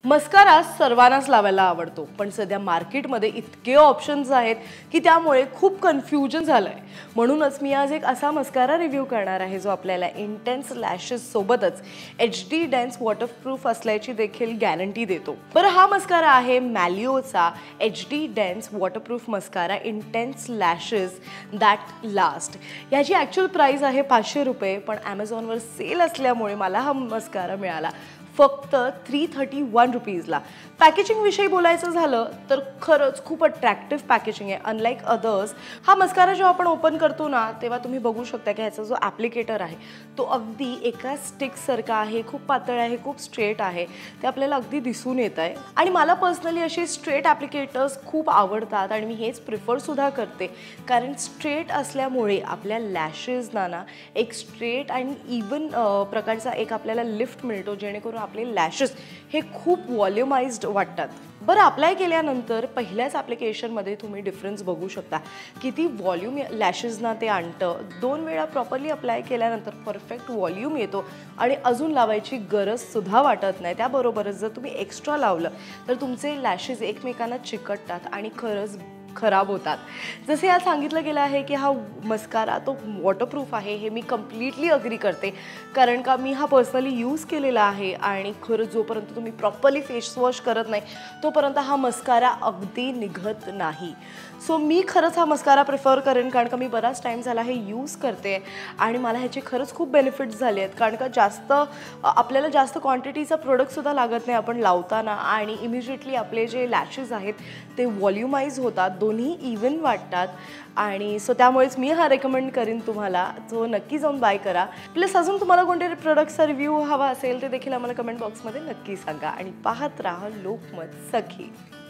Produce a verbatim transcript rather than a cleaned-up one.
Mascara सर्वांनाच लावायला आवडतो, पण सध्या मार्केटमध्ये इतके ऑप्शन्स आहेत की त्यामुळे खूप कन्फ्युजन झालंय. म्हणूनच मी आज एक असा मस्कारा रिव्ह्यू करणार आहे जो आपल्याला इंटेन्स लॅशेस सोबतच एच डी डेन्स वॉटरप्रूफ असल्याची देखील गॅरंटी देतो. बरं, हा मस्कारा आहे मॅलिओचा H D dense waterproof mascara intense lashes that last. याची ॲक्च्युअल प्राइस आहे पाचशे रुपये, पण ॲमेझॉनवर सेल असल्यामुळे मला हा मस्कारा मिळाला फक्त थ्री थर्टी वन रुपीजला. पॅकेजिंग विषयी बोलायचं झालं तर खरंच खूप अट्रॅक्टिव्ह पॅकेजिंग आहे. अनलाईक अदर्स, हा मस्कारा जेव्हा आपण ओपन करतो ना तेव्हा तुम्ही बघू शकता की ह्याचा जो ॲप्लिकेटर आहे तो अगदी एका स्टिकसारखा आहे, खूप पातळ आहे, खूप स्ट्रेट आहे. ते आपल्याला अगदी दिसून येत आहे. आणि मला पर्सनली असे स्ट्रेट ॲप्लिकेटर्स खूप आवडतात आणि मी हेच प्रिफरसुद्धा करते, कारण स्ट्रेट असल्यामुळे आपल्या लॅशेसना ना एक स्ट्रेट आणि इवन प्रकारचा एक आपल्याला लिफ्ट मिळतो, जेणेकरून आपले लॅशेस हे खूप व्हॉल्युमाइज्ड वाटतात. बरं, अप्लाय केल्यानंतर पहिल्याच ॲप्लिकेशनमध्ये तुम्ही डिफरन्स बघू शकता. किती व्हॉल्यूम लॅशेसना ते आणतं. दोन वेळा प्रॉपरली अप्लाय केल्यानंतर परफेक्ट व्हॉल्यूम येतो आणि अजून लावायची गरजसुद्धा वाटत नाही. त्याबरोबरच जर तुम्ही एक्स्ट्रा लावलं तर तुमचे लॅशेस एकमेकांना चिकटतात आणि खरंच खराब होतात. जसे आज सांगितलं गेलं आहे की हा मस्कारा तो वॉटरप्रूफ आहे, हे मी कम्प्लिटली अग्री करते, कारण का मी हा पर्सनली यूज केलेला आहे. आणि खरंच जोपर्यंत तुम्ही प्रॉपरली फेस वॉश करत नाही तोपर्यंत हा मस्कारा अगदी निघत नाही. सो मी खरंच हा मस्कारा प्रिफर करेन, कारण का मी बराच टाईम झाला हे यूज करते आणि मला ह्याचे खरंच खूप बेनिफिट्स झाले आहेत. कारण का जास्त आपल्याला जास्त क्वांटिटीचा प्रोडक्टसुद्धा लागत नाही आपण लावताना, आणि इमिजिएटली आपले जे लॅशेस आहेत ते व्हॉल्युमाइज होतात, दोन्ही इवन वाटतात. आणि सो त्यामुळेच मी हा रेकमेंड करीन तुम्हाला, तो नक्की जाऊन बाय करा. प्लस अजून तुम्हाला कोणत्या प्रोडक्टचा रिव्ह्यू हवा असेल ते देखील आम्हाला कमेंट बॉक्समध्ये नक्की सांगा. आणि पाहत राहा लोकमत सखी.